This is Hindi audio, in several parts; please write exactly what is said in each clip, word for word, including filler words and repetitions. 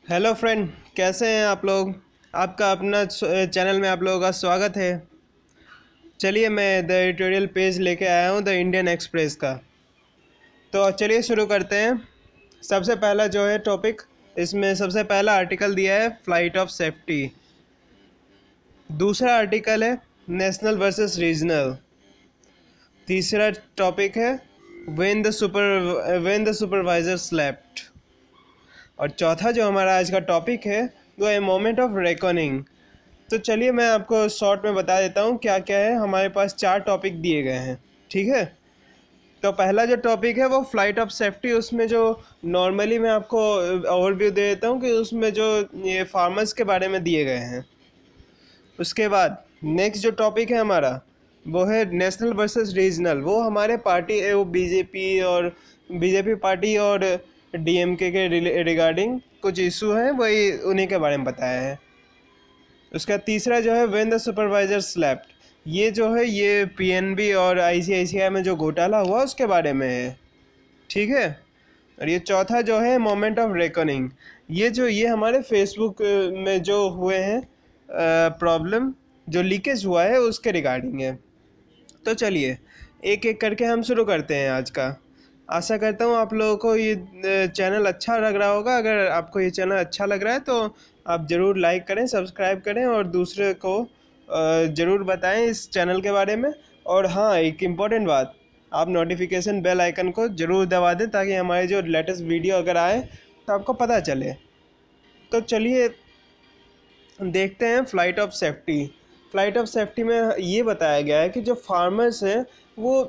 हेलो फ्रेंड, कैसे हैं आप लोग। आपका अपना चैनल में आप लोगों का स्वागत है। चलिए, मैं द एडिटोरियल पेज लेके आया हूँ द इंडियन एक्सप्रेस का। तो चलिए शुरू करते हैं। सबसे पहला जो है टॉपिक, इसमें सबसे पहला आर्टिकल दिया है फ्लाइट ऑफ सेफ्टी। दूसरा आर्टिकल है नेशनल वर्सेस रीजनल। तीसरा टॉपिक है when the super when the supervisor slept. और चौथा जो हमारा आज का टॉपिक है वो है मोमेंट ऑफ रेकनिंग। तो चलिए मैं आपको शॉर्ट में बता देता हूँ क्या क्या है। हमारे पास चार टॉपिक दिए गए हैं, ठीक है। तो पहला जो टॉपिक है वो फ्लाइट ऑफ सेफ्टी। उसमें जो नॉर्मली मैं आपको ओवरव्यू दे देता हूँ कि उसमें जो ये फार्मर्स के बारे में दिए गए हैं। उसके बाद नेक्स्ट जो टॉपिक है हमारा वो है नेशनल वर्सेस रीजनल। वो हमारे पार्टी वो बीजेपी और बीजेपी पार्टी और डीएमके के रिगार्डिंग कुछ इशू हैं, वही उन्हीं के बारे में बताया है। उसका तीसरा जो है व्हेन द सुपरवाइजर स्लैप्ड। ये जो है ये पीएनबी और आईसीआईसीआई में जो घोटाला हुआ उसके बारे में है, ठीक है। और ये चौथा जो है मोमेंट ऑफ रेकनिंग। ये जो ये हमारे फेसबुक में जो हुए हैं प्रॉब्लम, जो लीकेज हुआ है उसके रिगार्डिंग है। तो चलिए एक एक करके हम शुरू करते हैं आज का। आशा करता हूँ आप लोगों को ये चैनल अच्छा लग रहा होगा। अगर आपको ये चैनल अच्छा लग रहा है तो आप ज़रूर लाइक करें, सब्सक्राइब करें और दूसरे को ज़रूर बताएं इस चैनल के बारे में। और हाँ, एक इम्पॉर्टेंट बात, आप नोटिफिकेशन बेल आइकन को ज़रूर दबा दें ताकि हमारे जो लेटेस्ट वीडियो अगर आए तो आपको पता चले। तो चलिए देखते हैं flight of safety. Flight of safety में ये बताया गया है कि जो फार्मर्स हैं वो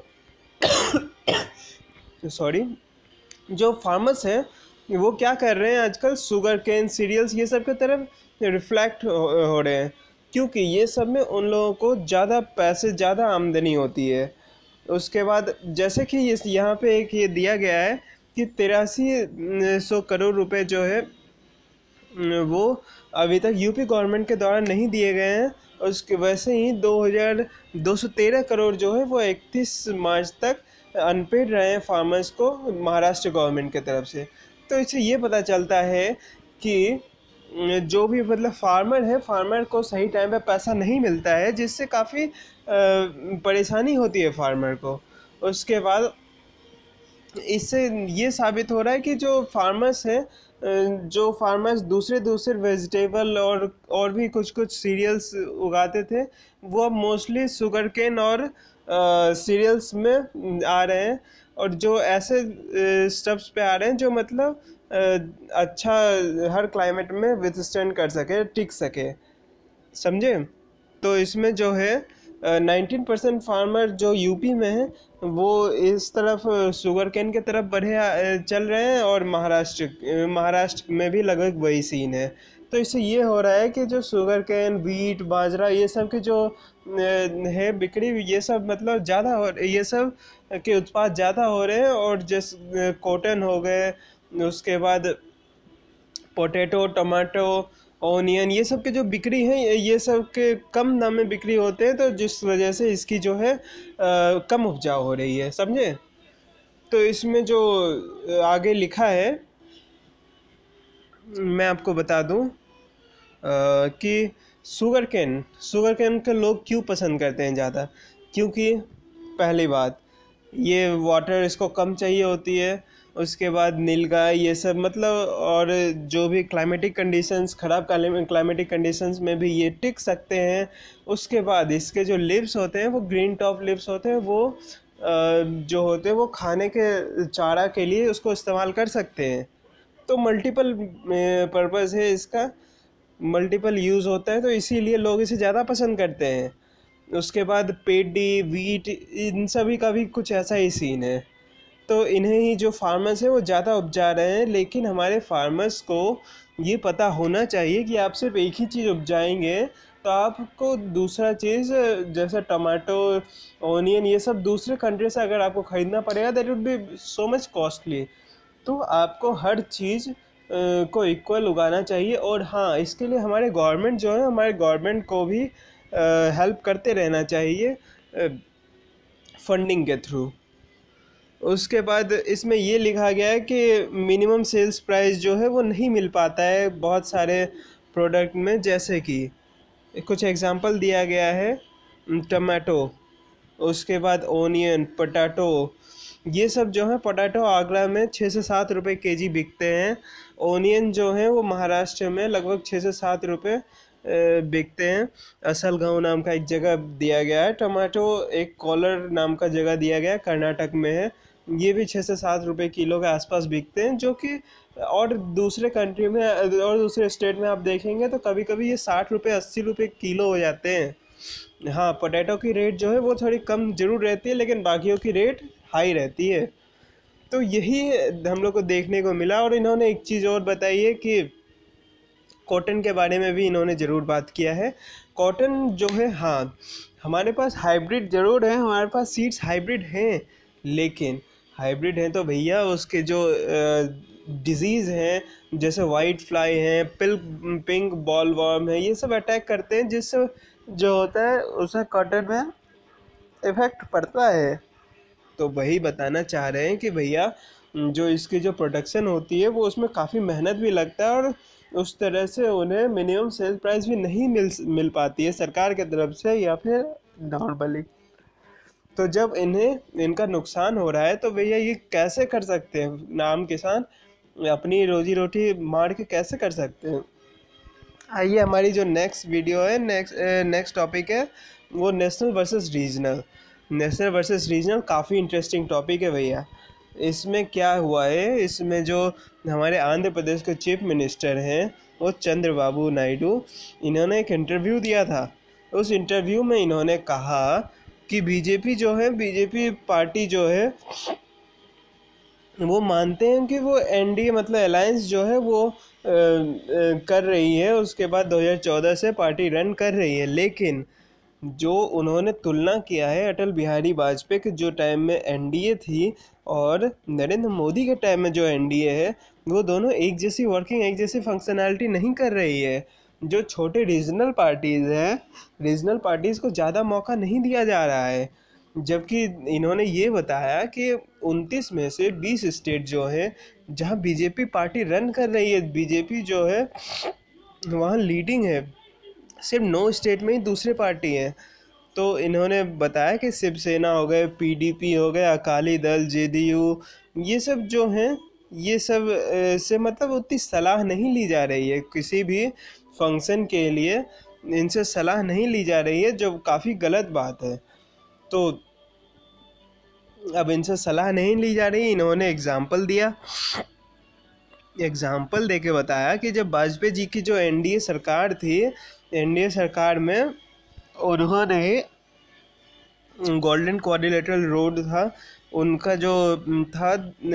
सॉरी जो फार्मर्स हैं वो क्या कर रहे हैं आजकल, शुगर केन सीरियल्स ये सब की तरफ रिफ्लेक्ट हो, हो रहे हैं, क्योंकि ये सब में उन लोगों को ज़्यादा पैसे ज़्यादा आमदनी होती है। उसके बाद जैसे कि ये यहाँ पे एक ये दिया गया है कि तिरासी सौ करोड़ रुपए जो है वो अभी तक यूपी गवर्नमेंट के द्वारा नहीं दिए गए हैं। उसके वैसे ही दो हज़ार दो सौ तेरह करोड़ जो है वो इकतीस मार्च तक अनपेड रहे हैं फार्मर्स को महाराष्ट्र गवर्नमेंट की तरफ से। तो इससे ये पता चलता है कि जो भी मतलब फार्मर है, फार्मर को सही टाइम पे पैसा नहीं मिलता है, जिससे काफ़ी परेशानी होती है फार्मर को। उसके बाद इससे ये साबित हो रहा है कि जो फार्मर्स हैं जो फार्मर्स दूसरे दूसरे वेजिटेबल और और भी कुछ कुछ सीरियल्स उगाते थे, वो अब मोस्टली शुगर केन और सीरियल्स में आ रहे हैं। और जो ऐसे स्टफ्स पे आ रहे हैं जो मतलब अच्छा हर क्लाइमेट में विथस्टैंड कर सके, टिक सके, समझे। तो इसमें जो है नाइनटीन परसेंट फार्मर जो यूपी में है वो इस तरफ शुगर केन के तरफ बढ़े चल रहे हैं, और महाराष्ट्र महाराष्ट्र में भी लगभग वही सीन है। तो इससे ये हो रहा है कि जो शुगर केन, वीट, बाजरा ये सब के जो है बिक्री, ये सब मतलब ज़्यादा हो, ये सब के उत्पाद ज़्यादा हो रहे हैं। और जैसे कॉटन हो गए, उसके बाद पोटैटो, टमाटो, ओनियन, ये सब के जो बिक्री है ये सब के कम दाम में बिक्री होते हैं, तो जिस वजह से इसकी जो है आ, कम उपजाऊ हो रही है, समझे। तो इसमें जो आगे लिखा है मैं आपको बता दूं कि शुगर केन शुगर केन के लोग क्यों पसंद करते हैं ज़्यादा, क्योंकि पहली बात ये वाटर इसको कम चाहिए होती है। उसके बाद नीलगाय ये सब मतलब, और जो भी क्लाइमेटिक कंडीशंस, ख़राब क्लाइमेटिक कंडीशंस में भी ये टिक सकते हैं। उसके बाद इसके जो लिव्स होते हैं वो ग्रीन टॉप लिव्स होते हैं, वो जो होते हैं वो खाने के चारा के लिए उसको इस्तेमाल कर सकते हैं। तो मल्टीपल पर्पज़ है इसका, मल्टीपल यूज़ होता है, तो इसीलिए लोग इसे ज़्यादा पसंद करते हैं। उसके बाद पेडी, वीट, इन सभी का भी कुछ ऐसा ही सीन है। तो इन्हें ही जो फार्मर्स हैं वो ज़्यादा उपजा रहे हैं। लेकिन हमारे फार्मर्स को ये पता होना चाहिए कि आप सिर्फ एक ही चीज़ उपजाएंगे तो आपको दूसरा चीज़ जैसे टमाटो, ओनियन, ये सब दूसरे कंट्री से अगर आपको ख़रीदना पड़ेगा that would be so much costly. तो आपको हर चीज़ को इक्वल उगाना चाहिए। और हाँ, इसके लिए हमारे गवर्नमेंट जो है, हमारे गवर्नमेंट को भी हेल्प करते रहना चाहिए फंडिंग के थ्रू। उसके बाद इसमें ये लिखा गया है कि मिनिमम सेल्स प्राइस जो है वो नहीं मिल पाता है बहुत सारे प्रोडक्ट में, जैसे कि कुछ एग्जांपल दिया गया है, टमाटो, उसके बाद ओनियन, पोटैटो, ये सब जो है, पोटैटो आगरा में छः से सात रुपये के जी बिकते हैं। ओनियन जो है वो महाराष्ट्र में लगभग छः से सात रुपये अ, बिकते हैं। असल गांव नाम का एक जगह दिया गया है। टमाटो एक कॉलर नाम का जगह दिया गया है, कर्नाटक में है। ये भी छः से सात रुपये किलो के आसपास बिकते हैं, जो कि और दूसरे कंट्री में और दूसरे स्टेट में आप देखेंगे तो कभी कभी ये साठ रुपये अस्सी रुपये किलो हो जाते हैं। हाँ, पोटैटो की रेट जो है वो थोड़ी कम जरूर रहती है, लेकिन बाकियों की रेट हाई रहती है। तो यही हम लोग को देखने को मिला। और इन्होंने एक चीज़ और बताई है कि कॉटन के बारे में भी इन्होंने ज़रूर बात किया है। कॉटन जो है, हाँ, हमारे पास हाइब्रिड ज़रूर है, हमारे पास सीड्स हाइब्रिड हैं, लेकिन हाइब्रिड हैं तो भैया उसके जो डिजीज़ हैं, जैसे वाइट फ्लाई हैं, पिल पिंक बॉल वर्म है, ये सब अटैक करते हैं, जिससे जो होता है उसे कॉटन में इफ़ेक्ट पड़ता है। तो वही बताना चाह रहे हैं कि भैया जो इसकी जो प्रोडक्शन होती है वो उसमें काफ़ी मेहनत भी लगता है, और उस तरह से उन्हें मिनिमम सेल प्राइस भी नहीं मिल मिल पाती है सरकार की तरफ से या फिर नॉर्मली। तो जब इन्हें इनका नुकसान हो रहा है तो भैया ये कैसे कर सकते हैं, नाम किसान अपनी रोजी रोटी मार के कैसे कर सकते हैं। आइए, हमारी जो नेक्स्ट वीडियो है, नेक्स्ट नेक्स्ट टॉपिक है वो national versus regional. National versus regional काफ़ी इंटरेस्टिंग टॉपिक है भैया। इसमें क्या हुआ है, इसमें जो हमारे आंध्र प्रदेश के चीफ मिनिस्टर हैं वो चंद्रबाबू नायडू, इन्होंने एक इंटरव्यू दिया था। उस इंटरव्यू में इन्होंने कहा कि बीजेपी जो है, बीजेपी पार्टी जो है वो मानते हैं कि वो एनडीए मतलब अलायंस जो है वो आ, आ, कर रही है, उसके बाद दो हज़ार चौदह से पार्टी रन कर रही है। लेकिन जो उन्होंने तुलना किया है अटल बिहारी वाजपेयी के जो टाइम में एनडीए थी और नरेंद्र मोदी के टाइम में जो एनडीए है, वो दोनों एक जैसी वर्किंग, एक जैसी फंक्शनैलिटी नहीं कर रही है। जो छोटे रीजनल पार्टीज़ हैं, रीजनल पार्टीज़ को ज़्यादा मौका नहीं दिया जा रहा है। जबकि इन्होंने ये बताया कि उनतीस में से बीस स्टेट जो हैं जहां बीजेपी पार्टी रन कर रही है, बीजेपी जो है वहां लीडिंग है, सिर्फ नौ स्टेट में ही दूसरे पार्टी हैं। तो इन्होंने बताया कि शिवसेना हो गए, पीडीपी हो गए, अकाली दल, जेडीयू, ये सब जो हैं, ये सब से मतलब उतनी सलाह नहीं ली जा रही है किसी भी फंक्शन के लिए, इनसे सलाह नहीं ली जा रही है, जो काफ़ी गलत बात है। तो अब इनसे सलाह नहीं ली जा रही। इन्होंने एग्जाम्पल दिया, एग्जाम्पल दे के बताया कि जब वाजपेयी जी की जो एनडीए सरकार थी, एनडीए सरकार में उन्होंने गोल्डन क्वाड्रिलेटरल रोड था, उनका जो था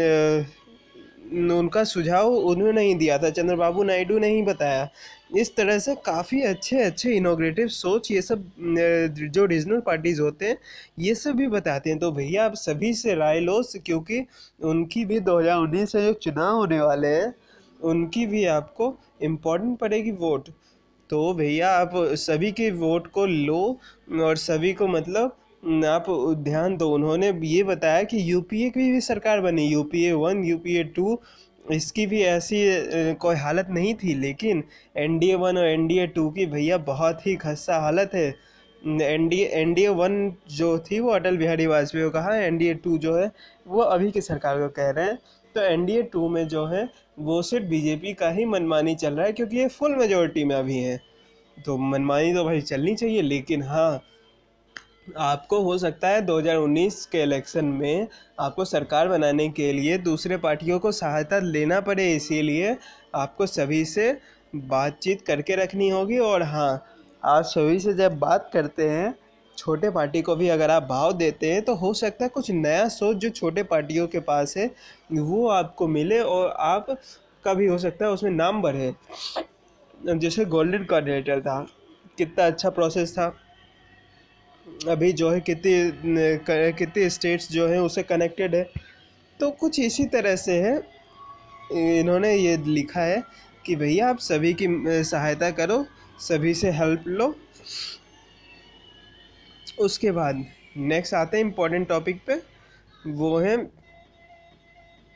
उनका सुझाव उन्होंने नहीं दिया था, चंद्रबाबू नायडू ने ही बताया। इस तरह से काफ़ी अच्छे अच्छे इनोग्रेटिव सोच ये सब जो रीजनल पार्टीज़ होते हैं ये सब भी बताते हैं। तो भैया आप सभी से राय लो, क्योंकि उनकी भी दो हज़ार उन्नीस में जो चुनाव होने वाले हैं उनकी भी आपको इम्पोर्टेंट पड़ेगी वोट। तो भैया आप सभी के वोट को लो और सभी को मतलब आप ध्यान दो। उन्होंने ये बताया कि यूपीए की भी सरकार बनी, यूपीए वन, यूपीए टू, इसकी भी ऐसी कोई हालत नहीं थी, लेकिन एनडीए वन और एनडीए टू की भैया बहुत ही खस्ता हालत है। एनडीए एनडीए वन जो थी वो अटल बिहारी वाजपेयी को कहा, एनडीए टू जो है वो अभी की सरकार को कह रहे हैं। तो एनडीए टू में जो है वो सिर्फ बीजेपी का ही मनमानी चल रहा है, क्योंकि ये फुल मेजोरिटी में अभी है। तो मनमानी तो भाई चलनी चाहिए, लेकिन हाँ, आपको हो सकता है दो हज़ार उन्नीस के इलेक्शन में आपको सरकार बनाने के लिए दूसरे पार्टियों को सहायता लेना पड़े, इसीलिए आपको सभी से बातचीत करके रखनी होगी। और हाँ, आप सभी से जब बात करते हैं, छोटे पार्टी को भी अगर आप भाव देते हैं, तो हो सकता है कुछ नया सोच जो छोटे पार्टियों के पास है वो आपको मिले और आप का भी हो सकता है उसमें नाम बढ़े। जैसे गोल्डन कोऑर्डिनेटर था, कितना अच्छा प्रोसेस था, अभी जो है कितनी कितने स्टेट्स जो हैं उससे कनेक्टेड है। तो कुछ इसी तरह से है, इन्होंने ये लिखा है कि भैया आप सभी की सहायता करो, सभी से हेल्प लो। उसके बाद नेक्स्ट आते हैं इम्पोर्टेंट टॉपिक पे, वो है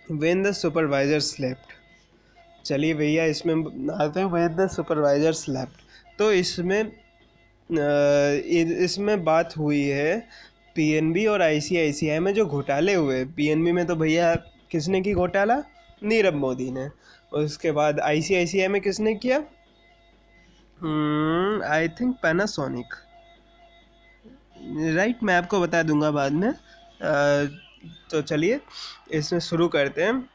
व्हेन द सुपरवाइजर स्लेप्ट। चलिए भैया इसमें आते हैं, व्हेन द सुपरवाइजर स्लेप्ट। तो इसमें इसमें बात हुई है पीएनबी और आईसीआईसीआई में जो घोटाले हुए। पीएनबी में तो भैया किसने की घोटाला? नीरव मोदी ने। उसके बाद आईसीआईसीआई में किसने किया? I think Panasonic, right. मैं आपको बता दूंगा बाद में। uh, तो चलिए इसमें शुरू करते हैं।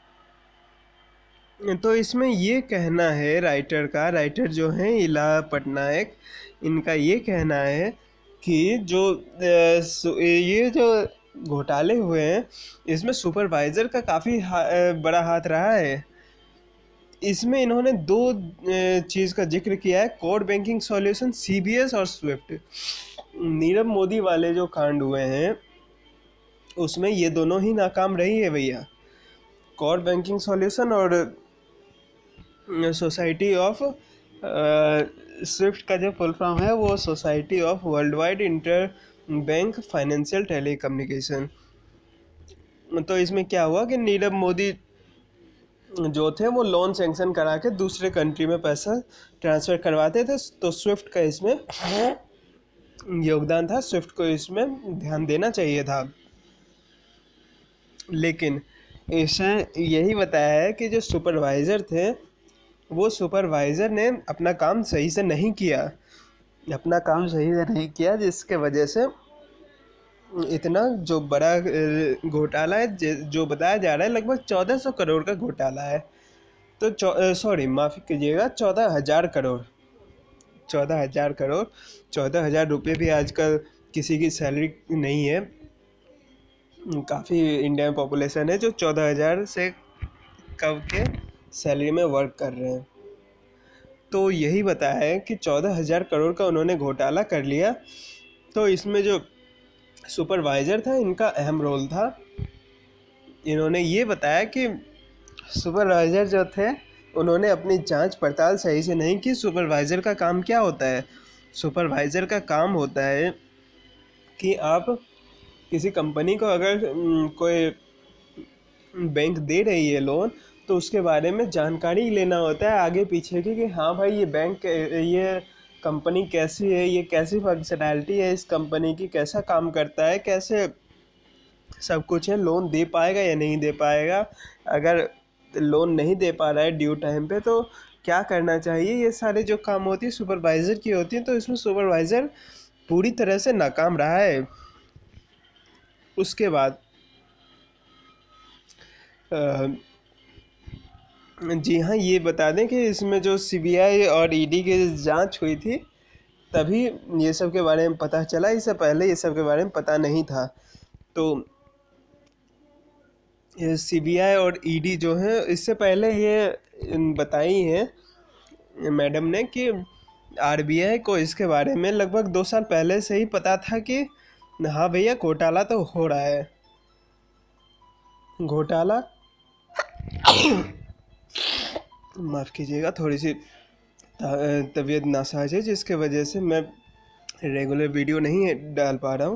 तो इसमें ये कहना है राइटर का, राइटर जो हैं इला पटनायक, इनका ये कहना है कि जो ये जो घोटाले हुए हैं इसमें सुपरवाइज़र का काफ़ी हा, बड़ा हाथ रहा है। इसमें इन्होंने दो चीज़ का जिक्र किया है, कोर बैंकिंग सॉल्यूशन, सीबीएस और स्विफ्ट। नीरव मोदी वाले जो कांड हुए हैं उसमें ये दोनों ही नाकाम रही है भैया। कोर बैंकिंग सॉल्यूशन और सोसाइटी ऑफ स्विफ्ट का जो फुल फॉर्म है वो society of world wide inter bank financial telecommunication. तो इसमें क्या हुआ कि नीरव मोदी जो थे वो लोन सैंक्शन करा के दूसरे कंट्री में पैसा ट्रांसफ़र करवाते थे। तो स्विफ्ट का इसमें योगदान था, स्विफ्ट को इसमें ध्यान देना चाहिए था। लेकिन इसने यही बताया है कि जो सुपरवाइज़र थे वो सुपरवाइज़र ने अपना काम सही से नहीं किया, अपना काम सही से नहीं किया जिसके वजह से इतना जो बड़ा घोटाला है जो बताया जा रहा है, लगभग चौदह सौ करोड़ का घोटाला है। तो सॉरी माफ़ी कीजिएगा, चौदह हज़ार करोड़ चौदह हज़ार करोड़ चौदह हज़ार रुपये भी आजकल किसी की सैलरी नहीं है। काफ़ी इंडिया में पॉपुलेशन है जो चौदह हज़ार से कम के सैलरी में वर्क कर रहे हैं। तो यही बताया है कि चौदह हज़ार करोड़ का उन्होंने घोटाला कर लिया। तो इसमें जो सुपरवाइज़र था इनका अहम रोल था। इन्होंने ये बताया कि सुपरवाइज़र जो थे उन्होंने अपनी जांच पड़ताल सही से नहीं की। सुपरवाइज़र का काम क्या होता है? सुपरवाइज़र का काम होता है कि आप किसी कंपनी को अगर कोई बैंक दे रही है लोन तो उसके बारे में जानकारी लेना होता है आगे पीछे की, कि हाँ भाई ये बैंक ये कंपनी कैसी है, ये कैसी फंक्शनैलिटी है इस कंपनी की, कैसा काम करता है, कैसे सब कुछ है, लोन दे पाएगा या नहीं दे पाएगा, अगर लोन नहीं दे पा रहा है ड्यू टाइम पे तो क्या करना चाहिए। ये सारे जो काम होती है सुपरवाइज़र की होती है। तो इसमें सुपरवाइज़र पूरी तरह से नाकाम रहा है। उसके बाद जी हाँ, ये बता दें कि इसमें जो सीबीआई और ईडी की जांच हुई थी तभी ये सब के बारे में पता चला, इससे पहले ये सब के बारे में पता नहीं था। तो सीबीआई और ईडी जो है इससे पहले ये बताई है मैडम ने कि आरबीआई को इसके बारे में लगभग दो साल पहले से ही पता था कि हाँ भैया घोटाला तो हो रहा है। घोटाला माफ़ कीजिएगा, थोड़ी सी तबीयत नासाज है जिसके वजह से मैं रेगुलर वीडियो नहीं डाल पा रहा हूँ।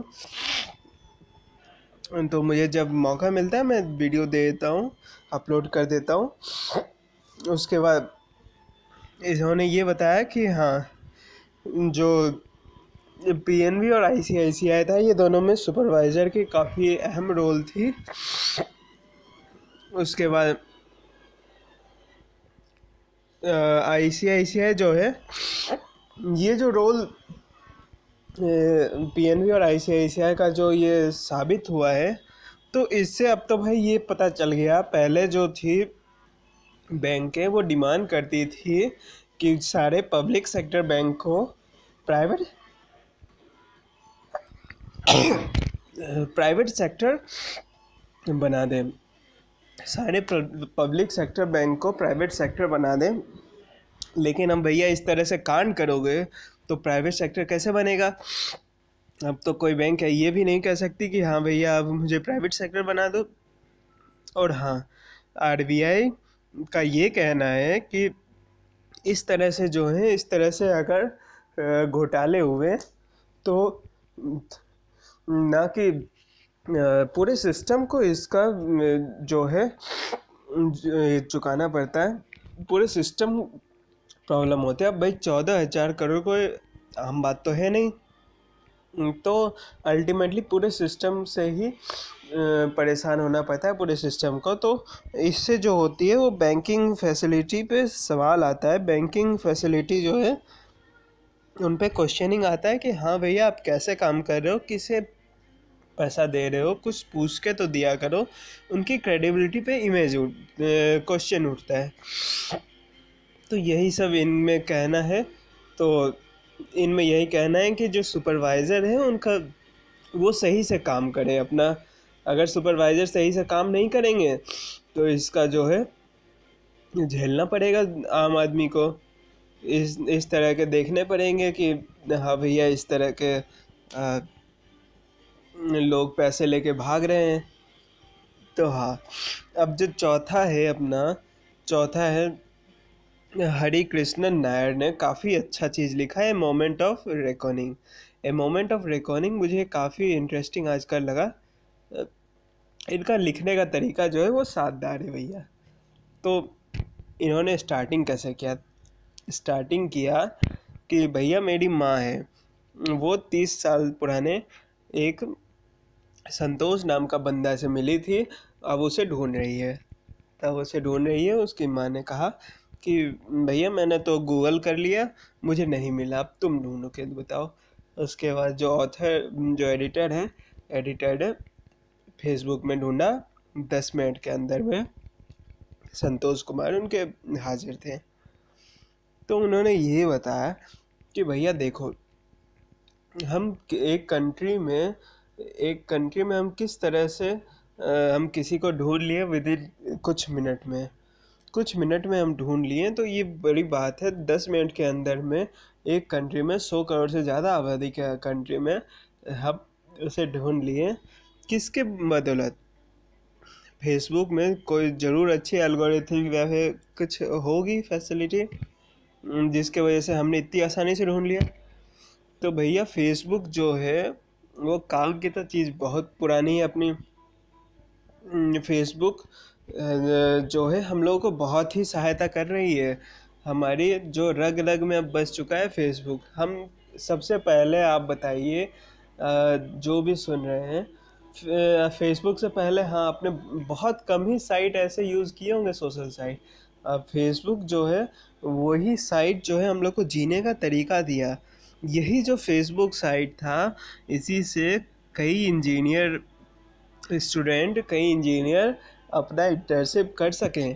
तो मुझे जब मौका मिलता है मैं वीडियो दे देता हूँ, अपलोड कर देता हूँ। उसके बाद इन्होंने ये बताया कि हाँ जो पीएनबी और आईसीआईसीआई था ये दोनों में सुपरवाइज़र की काफ़ी अहम रोल थी। उसके बाद आईसीआईसीआई जो है ये जो रोल पीएनबी और आईसीआईसीआई का जो ये साबित हुआ है तो इससे अब तो भाई ये पता चल गया। पहले जो थी बैंकें वो डिमांड करती थी कि सारे पब्लिक सेक्टर बैंक को प्राइवेट प्राइवेट सेक्टर बना दें, सारे पब्लिक सेक्टर बैंक को प्राइवेट सेक्टर बना दें। लेकिन अब भैया इस तरह से कांड करोगे तो प्राइवेट सेक्टर कैसे बनेगा? अब तो कोई बैंक है ये भी नहीं कह सकती कि हाँ भैया अब मुझे प्राइवेट सेक्टर बना दो। और हाँ, आरबीआई का ये कहना है कि इस तरह से जो है इस तरह से अगर घोटाले हुए तो ना कि पूरे सिस्टम को इसका जो है चुकाना पड़ता है, पूरे सिस्टम प्रॉब्लम होते हैं। अब भाई चौदह हजार करोड़ कोई आम बात तो है नहीं, तो अल्टीमेटली पूरे सिस्टम से ही परेशान होना पड़ता है पूरे सिस्टम को। तो इससे जो होती है वो बैंकिंग फैसिलिटी पे सवाल आता है। बैंकिंग फैसिलिटी जो है उन पे क्वेश्चनिंग आता है कि हाँ भैया आप कैसे काम कर रहे हो, किसे पैसा दे रहे हो, कुछ पूछ के तो दिया करो। उनकी क्रेडिबिलिटी पे इमेज उठ क्वेश्चन उठता है। तो यही सब इनमें कहना है। तो इनमें यही कहना है कि जो सुपरवाइज़र है उनका वो सही से काम करे अपना। अगर सुपरवाइज़र सही से काम नहीं करेंगे तो इसका जो है झेलना पड़ेगा आम आदमी को। इस इस तरह के देखने पड़ेंगे कि हाँ भैया इस तरह के आ, लोग पैसे लेके भाग रहे हैं। तो हाँ, अब जो चौथा है अपना, चौथा है हरि कृष्णन नायर ने काफ़ी अच्छा चीज़ लिखा है, moment of recording. A moment of recording मुझे काफ़ी इंटरेस्टिंग आजकल लगा। इनका लिखने का तरीका जो है वो शानदार है भैया। तो इन्होंने स्टार्टिंग कैसे किया, स्टार्टिंग किया कि भैया मेरी माँ है, वो तीस साल पुराने एक संतोष नाम का बंदा से मिली थी, अब उसे ढूंढ रही है। तब उसे ढूंढ रही है, उसकी माँ ने कहा कि भैया मैंने तो गूगल कर लिया, मुझे नहीं मिला, अब तुम ढूंढो के बताओ। उसके बाद जो ऑथर जो एडिटर है एडिटर ने फेसबुक में ढूंढा, दस मिनट के अंदर में संतोष कुमार उनके हाजिर थे। तो उन्होंने ये बताया कि भैया देखो, हम एक कंट्री में एक कंट्री में हम किस तरह से आ, हम किसी को ढूंढ लिए विद इन कुछ मिनट में कुछ मिनट में हम ढूंढ लिए। तो ये बड़ी बात है, दस मिनट के अंदर में एक कंट्री में सौ करोड़ से ज़्यादा आबादी के कंट्री में हम उसे ढूंढ लिए। किसके बदौलत? फेसबुक में कोई ज़रूर अच्छी एल्गोरिथम या फिर कुछ होगी फैसिलिटी जिसके वजह से हमने इतनी आसानी से ढूंढ लिया। तो भैया फेसबुक जो है वो काम की तो चीज़ बहुत पुरानी है अपनी। फेसबुक जो है हम लोगों को बहुत ही सहायता कर रही है, हमारी जो रग रग में अब बस चुका है फेसबुक। हम सबसे पहले आप बताइए जो भी सुन रहे हैं, फेसबुक से पहले हाँ आपने बहुत कम ही साइट ऐसे यूज़ किए होंगे सोशल साइट। अब फेसबुक जो है वही साइट जो है हम लोग को जीने का तरीका दिया। यही जो फेसबुक साइट था, इसी से कई इंजीनियर स्टूडेंट कई इंजीनियर अपना इंटर्नशिप कर सकें।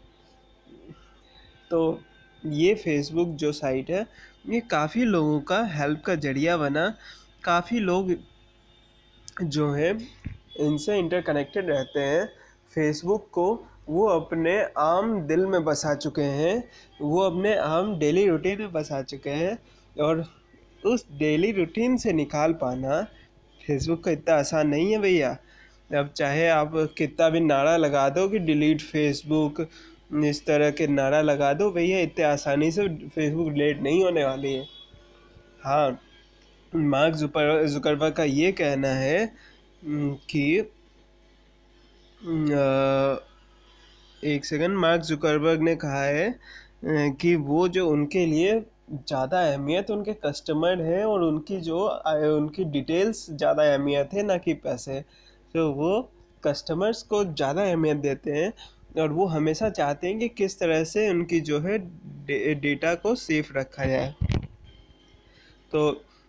तो ये फेसबुक जो साइट है ये काफ़ी लोगों का हेल्प का जरिया बना। काफ़ी लोग जो है इनसे इंटरकनेक्टेड रहते हैं। फेसबुक को वो अपने आम दिल में बसा चुके हैं, वो अपने आम डेली रूटीन में बसा चुके हैं। और उस डेली रूटीन से निकाल पाना फेसबुक का इतना आसान नहीं है भैया। अब चाहे आप कितना भी नारा लगा दो कि डिलीट फेसबुक, इस तरह के नारा लगा दो, भैया इतने आसानी से फेसबुक डिलीट नहीं होने वाली है। हाँ, मार्क जुकरबर्ग का ये कहना है कि एक सेकंड, मार्क जुकरबर्ग ने कहा है कि वो जो उनके लिए ज़्यादा अहमियत उनके कस्टमर है और उनकी जो उनकी डिटेल्स ज़्यादा अहमियत है ना कि पैसे। तो वो कस्टमर्स को ज़्यादा अहमियत देते हैं और वो हमेशा चाहते हैं कि किस तरह से उनकी जो है डे, डेटा को सेफ रखा जाए। तो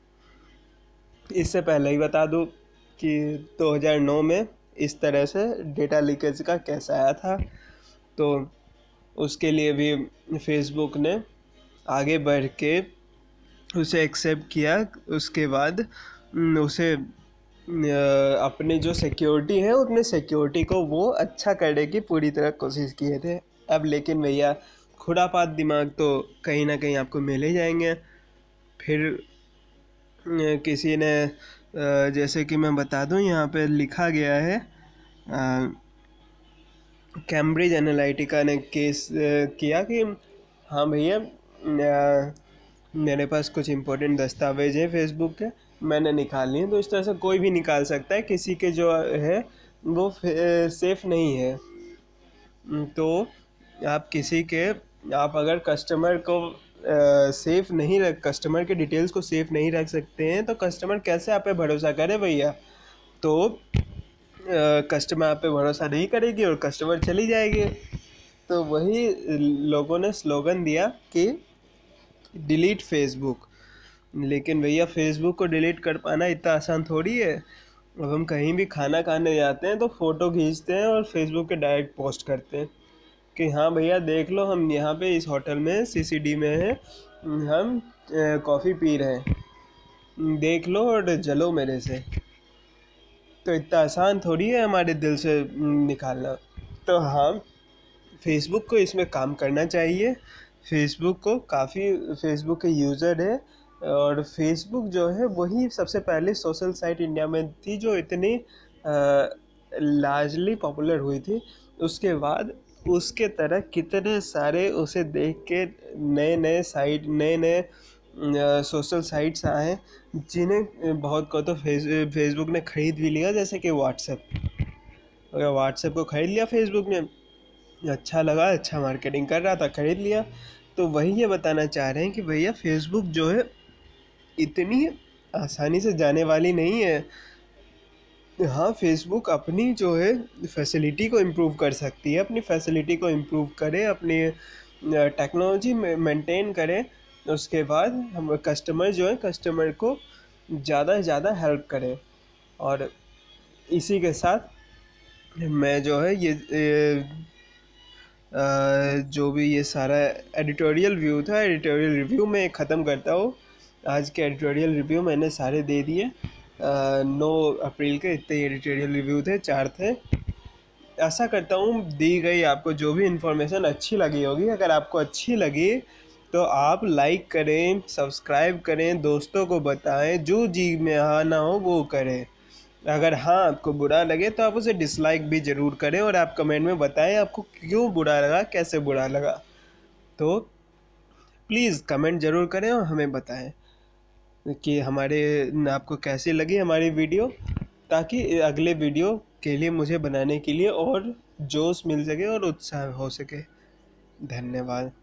इससे पहले ही बता दूं कि दो हज़ार नौ में इस तरह से डेटा लीकेज का केस आया था। तो उसके लिए भी फेसबुक ने आगे बढ़ के उसे एक्सेप्ट किया। उसके बाद उसे अपनी जो सिक्योरिटी है अपने सिक्योरिटी को वो अच्छा करने की पूरी तरह कोशिश किए थे। अब लेकिन भैया खुरापात दिमाग तो कहीं ना कहीं आपको मिल ही जाएंगे। फिर किसी ने जैसे कि मैं बता दूं, यहाँ पे लिखा गया है कैम्ब्रिज एनालिटिका ने केस किया कि हाँ भैया मेरे पास कुछ इम्पोर्टेंट दस्तावेज है फेसबुक के, मैंने निकाल लिए। तो इस तरह से कोई भी निकाल सकता है, किसी के जो है वो सेफ नहीं है। तो आप किसी के आप अगर कस्टमर को सेफ नहीं रख कस्टमर के डिटेल्स को सेफ नहीं रख सकते हैं तो कस्टमर कैसे आप पे भरोसा करे भैया। तो कस्टमर आप पे भरोसा नहीं करेगी और कस्टमर चली जाएगी। तो वही लोगों ने स्लोगन दिया कि डिलीट फेसबुक। लेकिन भैया फेसबुक को डिलीट कर पाना इतना आसान थोड़ी है। अब हम कहीं भी खाना खाने जाते हैं तो फ़ोटो खींचते हैं और फेसबुक पे डायरेक्ट पोस्ट करते हैं कि हाँ भैया देख लो, हम यहाँ पे इस होटल में सीसीडी में हैं, हम कॉफ़ी पी रहे हैं, देख लो और जलो मेरे से। तो इतना आसान थोड़ी है हमारे दिल से निकालना। तो हाँ, फेसबुक को इसमें काम करना चाहिए। फेसबुक को काफ़ी फेसबुक के यूज़र है और फेसबुक जो है वही सबसे पहले सोशल साइट इंडिया में थी जो इतनी लार्जली पॉपुलर हुई थी। उसके बाद उसके तरह कितने सारे उसे देख के नए नए साइट नए नए सोशल साइट्स आए जिन्हें बहुत को तो फेस फेसबुक ने ख़रीद भी लिया, जैसे कि व्हाट्सएप। अगर व्हाट्सएप को ख़रीद लिया फेसबुक ने, अच्छा लगा, अच्छा मार्केटिंग कर रहा था, ख़रीद लिया। तो वही ये बताना चाह रहे हैं कि भैया फेसबुक जो है इतनी आसानी से जाने वाली नहीं है। हाँ, फेसबुक अपनी जो है फैसिलिटी को इम्प्रूव कर सकती है, अपनी फैसिलिटी को इम्प्रूव करे, अपनी टेक्नोलॉजी में मेंटेन करे। उसके बाद हम कस्टमर जो है कस्टमर को ज़्यादा से ज़्यादा हेल्प करे। और इसी के साथ मैं जो है ये जो भी ये सारा एडिटोरियल व्यू था, एडिटोरियल रिव्यू में ख़त्म करता हूँ। आज के एडिटोरियल रिव्यू मैंने सारे दे दिए। नौ अप्रैल के इतने एडिटोरियल रिव्यू थे, चार थे। आशा करता हूँ दी गई आपको जो भी इन्फॉर्मेशन अच्छी लगी होगी। अगर आपको अच्छी लगी तो आप लाइक करें, सब्सक्राइब करें, दोस्तों को बताएं, जो जी में हाँ ना हो वो करें। अगर हाँ आपको बुरा लगे तो आप उसे डिसलाइक भी ज़रूर करें और आप कमेंट में बताएं आपको क्यों बुरा लगा, कैसे बुरा लगा। तो प्लीज़ कमेंट ज़रूर करें और हमें बताएं कि हमारे आपको कैसी लगी हमारी वीडियो, ताकि अगले वीडियो के लिए मुझे बनाने के लिए और जोश मिल सके और उत्साह हो सके। धन्यवाद।